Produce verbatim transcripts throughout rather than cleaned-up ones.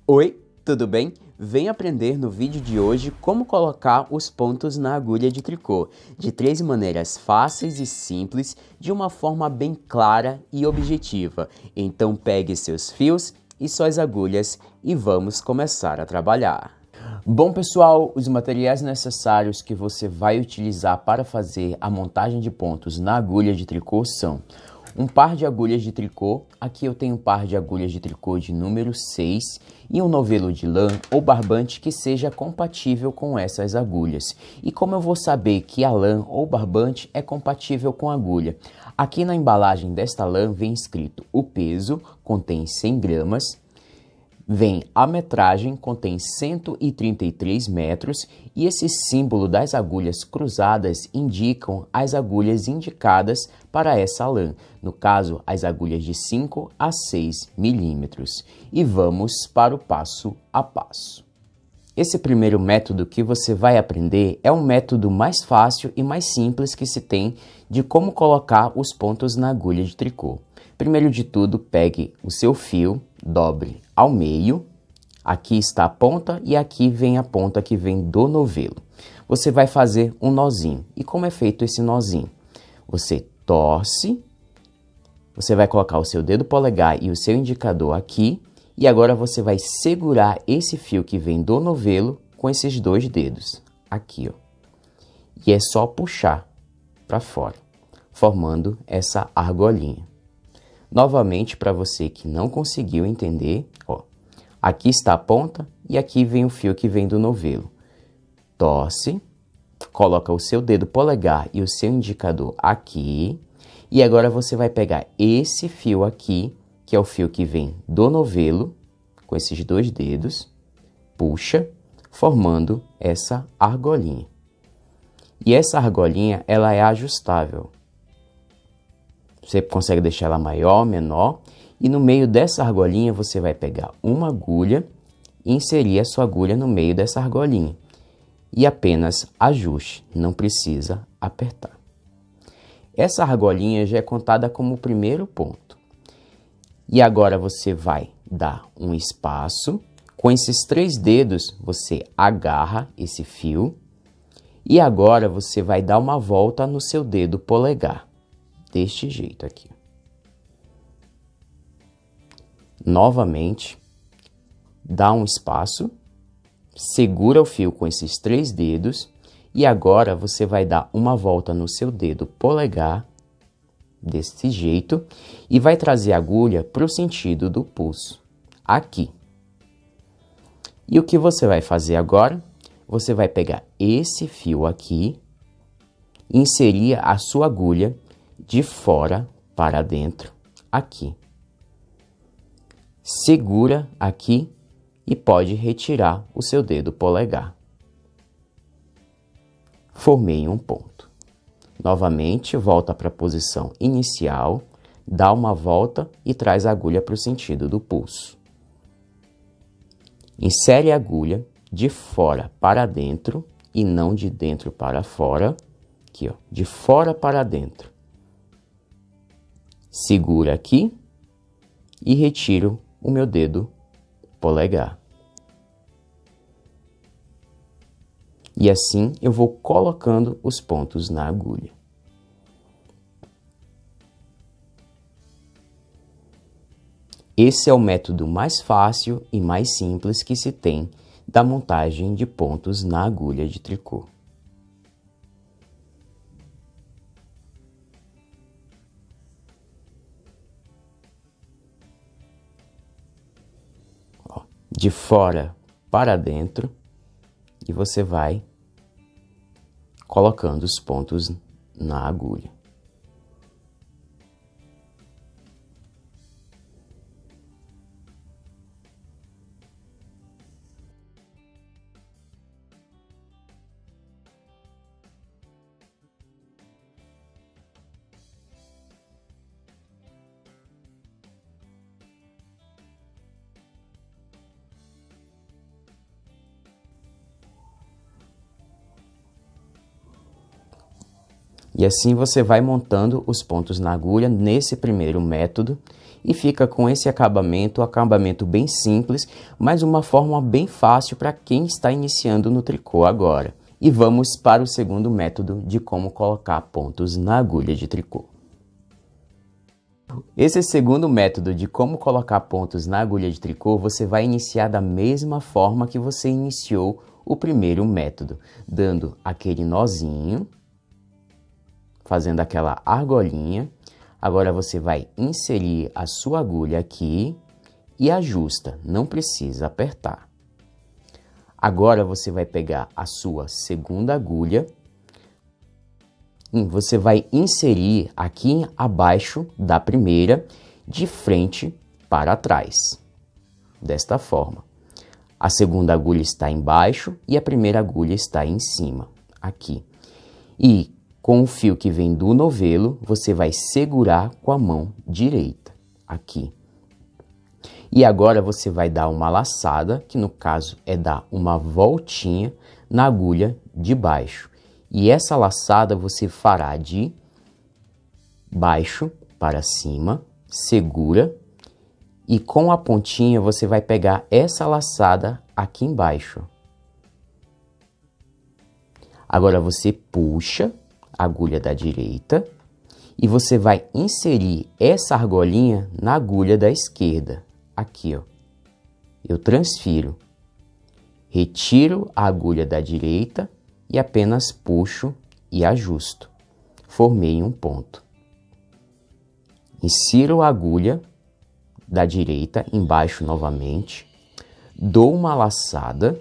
Oi, tudo bem? Vem aprender no vídeo de hoje como colocar os pontos na agulha de tricô, de três maneiras fáceis e simples, de uma forma bem clara e objetiva. Então pegue seus fios e suas agulhas e vamos começar a trabalhar. Bom pessoal, os materiais necessários que você vai utilizar para fazer a montagem de pontos na agulha de tricô são um par de agulhas de tricô, aqui eu tenho um par de agulhas de tricô de número seis e um novelo de lã ou barbante que seja compatível com essas agulhas. E como eu vou saber que a lã ou barbante é compatível com a agulha? Aqui na embalagem desta lã vem escrito o peso, contém cem gramas, vem a metragem, contém cento e trinta e três metros e esse símbolo das agulhas cruzadas indicam as agulhas indicadas para essa lã, no caso as agulhas de cinco a seis milímetros. E vamos para o passo a passo. Esse primeiro método que você vai aprender é um método mais fácil e mais simples que se tem de como colocar os pontos na agulha de tricô. Primeiro de tudo, pegue o seu fio, dobre ao meio, aqui está a ponta e aqui vem a ponta que vem do novelo. Você vai fazer um nozinho. E como é feito esse nozinho? Você torce, você vai colocar o seu dedo polegar e o seu indicador aqui, e agora você vai segurar esse fio que vem do novelo com esses dois dedos, aqui, ó. E é só puxar para fora, formando essa argolinha. Novamente, para você que não conseguiu entender, ó, aqui está a ponta e aqui vem o fio que vem do novelo. Torce, coloca o seu dedo polegar e o seu indicador aqui, e agora você vai pegar esse fio aqui, que é o fio que vem do novelo, com esses dois dedos, puxa, formando essa argolinha. E essa argolinha, ela é ajustável. Você consegue deixar ela maior, menor, e no meio dessa argolinha você vai pegar uma agulha e inserir a sua agulha no meio dessa argolinha. E apenas ajuste, não precisa apertar. Essa argolinha já é contada como o primeiro ponto. E agora você vai dar um espaço, com esses três dedos você agarra esse fio e agora você vai dar uma volta no seu dedo polegar. Deste jeito aqui. Novamente, dá um espaço, segura o fio com esses três dedos e agora você vai dar uma volta no seu dedo polegar, desse jeito, e vai trazer a agulha para o sentido do pulso, aqui. E o que você vai fazer agora? Você vai pegar esse fio aqui, inserir a sua agulha de fora para dentro, aqui. Segura aqui e pode retirar o seu dedo polegar. Formei um ponto. Novamente, volta para a posição inicial, dá uma volta e traz a agulha para o sentido do pulso. Insere a agulha de fora para dentro e não de dentro para fora, aqui, ó, de fora para dentro. Segura aqui e retiro o meu dedo polegar. E assim eu vou colocando os pontos na agulha. Esse é o método mais fácil e mais simples que se tem da montagem de pontos na agulha de tricô. De fora para dentro e você vai colocando os pontos na agulha. E assim você vai montando os pontos na agulha nesse primeiro método e fica com esse acabamento, um acabamento bem simples, mas uma forma bem fácil para quem está iniciando no tricô agora. E vamos para o segundo método de como colocar pontos na agulha de tricô. Esse segundo método de como colocar pontos na agulha de tricô, você vai iniciar da mesma forma que você iniciou o primeiro método, dando aquele nozinho, fazendo aquela argolinha. Agora você vai inserir a sua agulha aqui e ajusta, não precisa apertar. Agora você vai pegar a sua segunda agulha e você vai inserir aqui abaixo da primeira, de frente para trás, desta forma. A segunda agulha está embaixo e a primeira agulha está em cima, aqui. E com o fio que vem do novelo, você vai segurar com a mão direita, aqui. E agora você vai dar uma laçada, que no caso é dar uma voltinha na agulha de baixo. E essa laçada você fará de baixo para cima, segura. E com a pontinha você vai pegar essa laçada aqui embaixo. Agora você puxa a agulha da direita e você vai inserir essa argolinha na agulha da esquerda. Aqui, ó. Eu transfiro, retiro a agulha da direita e apenas puxo e ajusto. Formei um ponto. Insiro a agulha da direita embaixo novamente, dou uma laçada,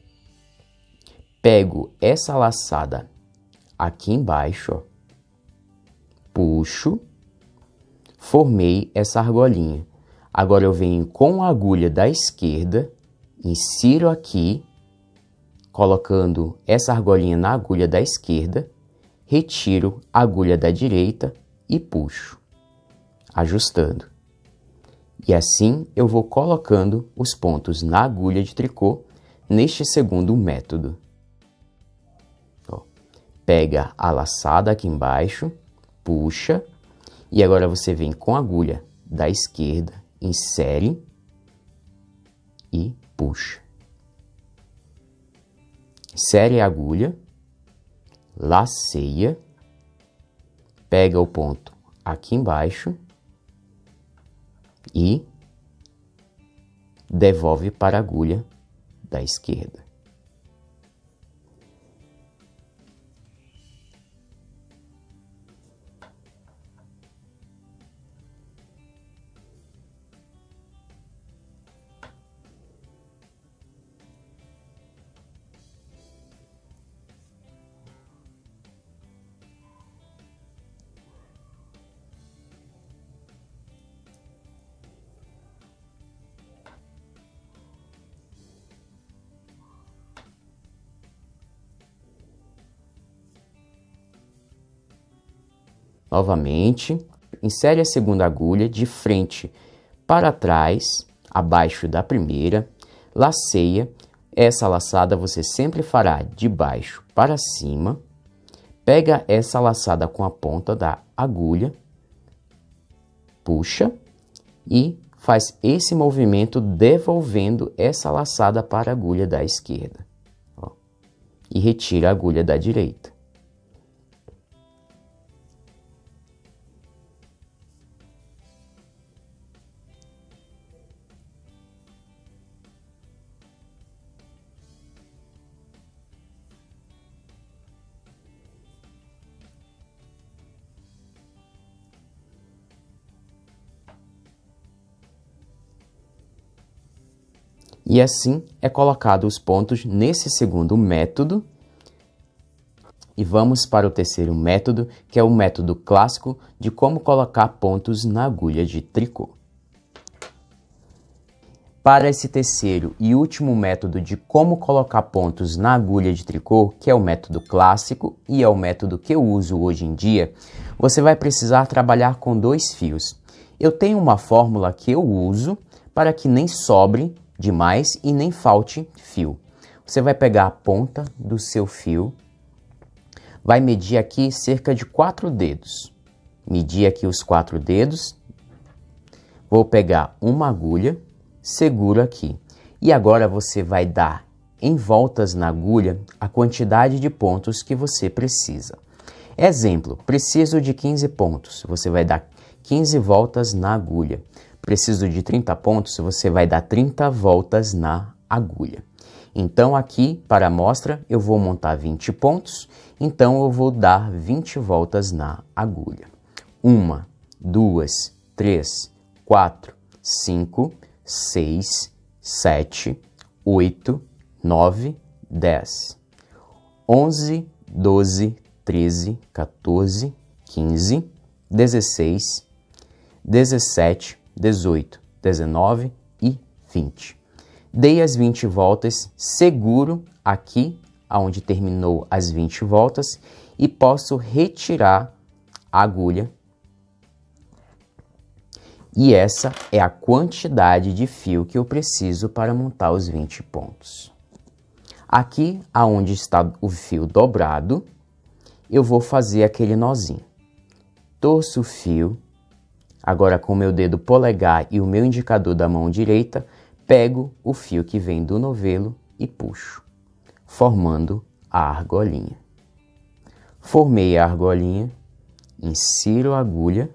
pego essa laçada aqui embaixo, ó, puxo, formei essa argolinha. Agora eu venho com a agulha da esquerda, insiro aqui, colocando essa argolinha na agulha da esquerda, retiro a agulha da direita e puxo, ajustando. E assim eu vou colocando os pontos na agulha de tricô neste segundo método. Ó, pega a laçada aqui embaixo, puxa, e agora você vem com a agulha da esquerda, insere e puxa. Insere a agulha, laceia, pega o ponto aqui embaixo e devolve para a agulha da esquerda. Novamente, insere a segunda agulha de frente para trás, abaixo da primeira, laceia. Essa laçada você sempre fará de baixo para cima. Pega essa laçada com a ponta da agulha, puxa e faz esse movimento devolvendo essa laçada para a agulha da esquerda. Ó, e retira a agulha da direita. E assim é colocado os pontos nesse segundo método. E vamos para o terceiro método, que é o método clássico de como colocar pontos na agulha de tricô. Para esse terceiro e último método de como colocar pontos na agulha de tricô, que é o método clássico e é o método que eu uso hoje em dia, você vai precisar trabalhar com dois fios. Eu tenho uma fórmula que eu uso para que nem sobre demais e nem falte fio. Você vai pegar a ponta do seu fio, vai medir aqui cerca de quatro dedos. Medir aqui os quatro dedos. Vou pegar uma agulha, seguro aqui. E agora você vai dar em voltas na agulha a quantidade de pontos que você precisa. Exemplo, preciso de quinze pontos, você vai dar quinze voltas na agulha. Preciso de trinta pontos, você vai dar trinta voltas na agulha. Então aqui, para a amostra, eu vou montar vinte pontos, então eu vou dar vinte voltas na agulha. Uma, duas, três, quatro, cinco, seis, sete, oito, nove, dez, onze, doze, treze, quatorze, quinze, dezesseis, dezessete, dezoito, dezenove e vinte. Dei as vinte voltas, seguro aqui, onde terminou as vinte voltas, e posso retirar a agulha. E essa é a quantidade de fio que eu preciso para montar os vinte pontos. Aqui, aonde está o fio dobrado, eu vou fazer aquele nozinho. Torço o fio. Agora, com o meu dedo polegar e o meu indicador da mão direita, pego o fio que vem do novelo e puxo, formando a argolinha. Formei a argolinha, insiro a agulha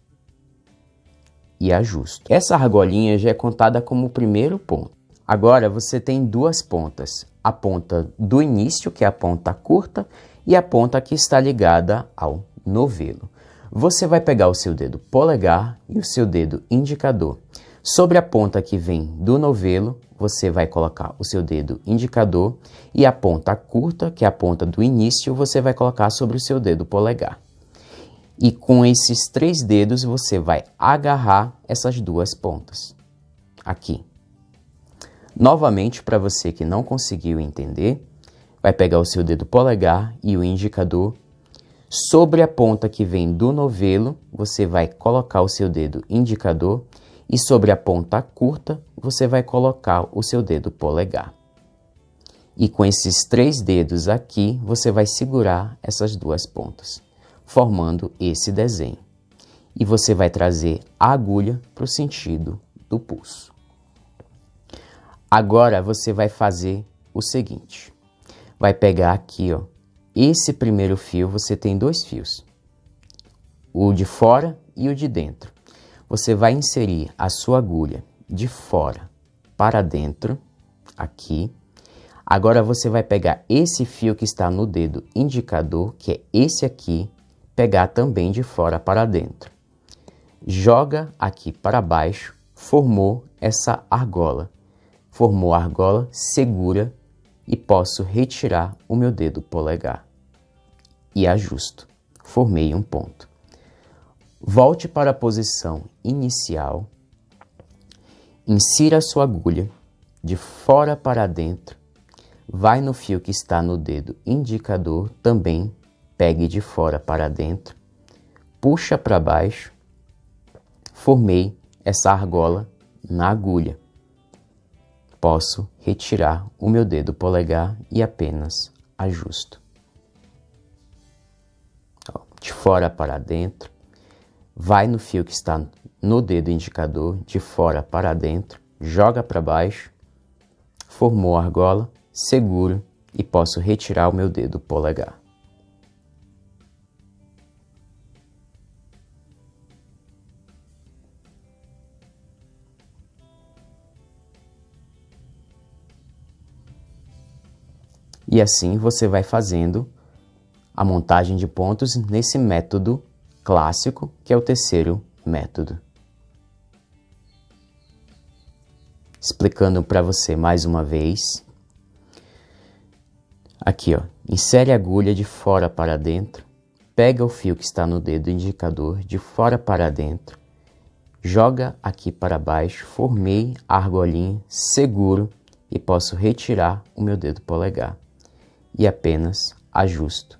e ajusto. Essa argolinha já é contada como o primeiro ponto. Agora você tem duas pontas, a ponta do início, que é a ponta curta, e a ponta que está ligada ao novelo. Você vai pegar o seu dedo polegar e o seu dedo indicador. Sobre a ponta que vem do novelo, você vai colocar o seu dedo indicador, e a ponta curta, que é a ponta do início, você vai colocar sobre o seu dedo polegar. E com esses três dedos você vai agarrar essas duas pontas, aqui. Novamente, para você que não conseguiu entender, vai pegar o seu dedo polegar e o indicador. Sobre a ponta que vem do novelo, você vai colocar o seu dedo indicador, e sobre a ponta curta, você vai colocar o seu dedo polegar. E com esses três dedos aqui, você vai segurar essas duas pontas, formando esse desenho. E você vai trazer a agulha para o sentido do pulso. Agora você vai fazer o seguinte. Vai pegar aqui, ó, esse primeiro fio, você tem dois fios. O de fora e o de dentro. Você vai inserir a sua agulha de fora para dentro, aqui. Agora você vai pegar esse fio que está no dedo indicador, que é esse aqui, pegar também de fora para dentro. Joga aqui para baixo, formou essa argola. Formou a argola, segura e posso retirar o meu dedo polegar. E ajusto. Formei um ponto. Volte para a posição inicial. Insira a sua agulha de fora para dentro. Vai no fio que está no dedo indicador, também pegue de fora para dentro. Puxa para baixo. Formei essa argola na agulha. Posso retirar o meu dedo polegar e apenas ajusto. De fora para dentro. Vai no fio que está no dedo indicador, de fora para dentro. Joga para baixo. Formou a argola, seguro e posso retirar o meu dedo polegar. E assim você vai fazendo a montagem de pontos nesse método clássico, que é o terceiro método. Explicando para você mais uma vez. Aqui, ó, insere a agulha de fora para dentro, pega o fio que está no dedo indicador de fora para dentro, joga aqui para baixo, formei a argolinha, seguro e posso retirar o meu dedo polegar. E apenas ajusto.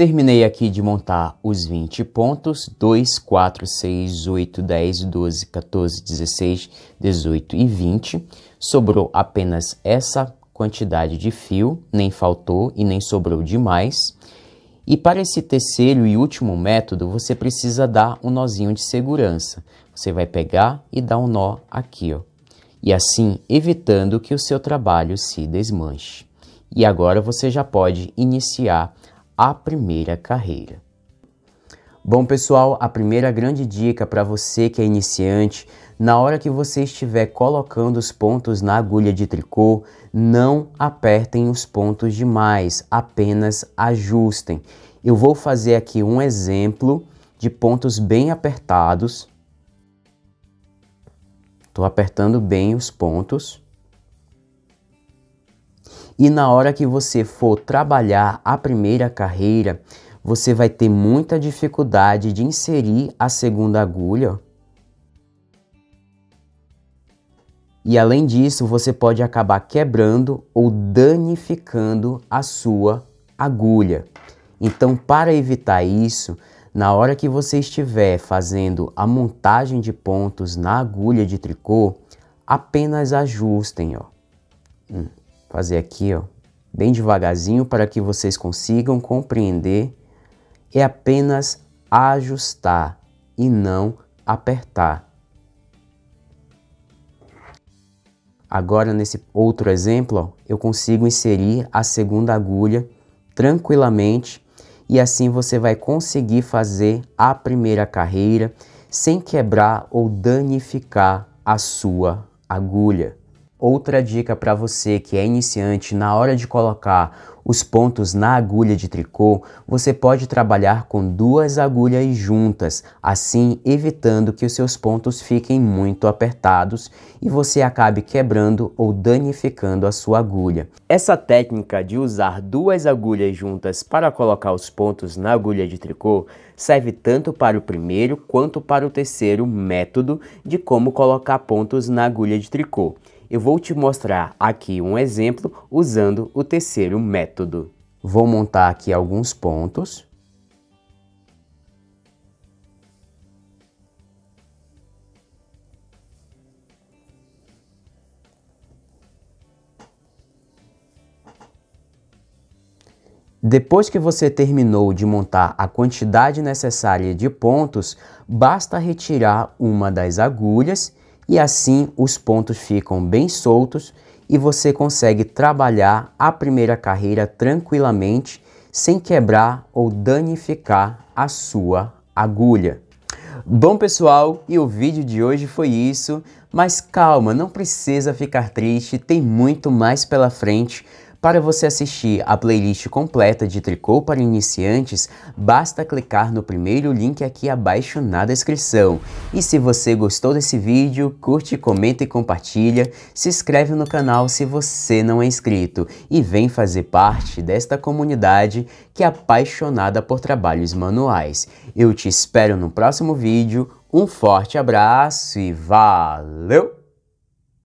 Terminei aqui de montar os vinte pontos, dois, quatro, seis, oito, dez, doze, quatorze, dezesseis, dezoito e vinte. Sobrou apenas essa quantidade de fio, nem faltou e nem sobrou demais. E para esse terceiro e último método, você precisa dar um nozinho de segurança. Você vai pegar e dar um nó aqui, ó. E assim, evitando que o seu trabalho se desmanche. E agora você já pode iniciar a primeira carreira. Bom, pessoal, a primeira grande dica para você que é iniciante, na hora que você estiver colocando os pontos na agulha de tricô, não apertem os pontos demais, apenas ajustem. Eu vou fazer aqui um exemplo de pontos bem apertados. Estou apertando bem os pontos. E na hora que você for trabalhar a primeira carreira, você vai ter muita dificuldade de inserir a segunda agulha. E além disso, você pode acabar quebrando ou danificando a sua agulha. Então, para evitar isso, na hora que você estiver fazendo a montagem de pontos na agulha de tricô, apenas ajustem, ó. Hum, fazer aqui, ó, bem devagarzinho para que vocês consigam compreender. É apenas ajustar e não apertar. Agora, nesse outro exemplo, ó, eu consigo inserir a segunda agulha tranquilamente e assim você vai conseguir fazer a primeira carreira sem quebrar ou danificar a sua agulha. Outra dica para você que é iniciante, na hora de colocar os pontos na agulha de tricô, você pode trabalhar com duas agulhas juntas, assim evitando que os seus pontos fiquem muito apertados e você acabe quebrando ou danificando a sua agulha. Essa técnica de usar duas agulhas juntas para colocar os pontos na agulha de tricô serve tanto para o primeiro quanto para o terceiro método de como colocar pontos na agulha de tricô. Eu vou te mostrar aqui um exemplo usando o terceiro método. Vou montar aqui alguns pontos. Depois que você terminou de montar a quantidade necessária de pontos, basta retirar uma das agulhas e assim os pontos ficam bem soltos e você consegue trabalhar a primeira carreira tranquilamente, sem quebrar ou danificar a sua agulha. Bom, pessoal, e o vídeo de hoje foi isso, mas calma, não precisa ficar triste, tem muito mais pela frente. Para você assistir a playlist completa de tricô para iniciantes, basta clicar no primeiro link aqui abaixo na descrição. E se você gostou desse vídeo, curte, comenta e compartilha, se inscreve no canal se você não é inscrito e vem fazer parte desta comunidade que é apaixonada por trabalhos manuais. Eu te espero no próximo vídeo, um forte abraço e valeu!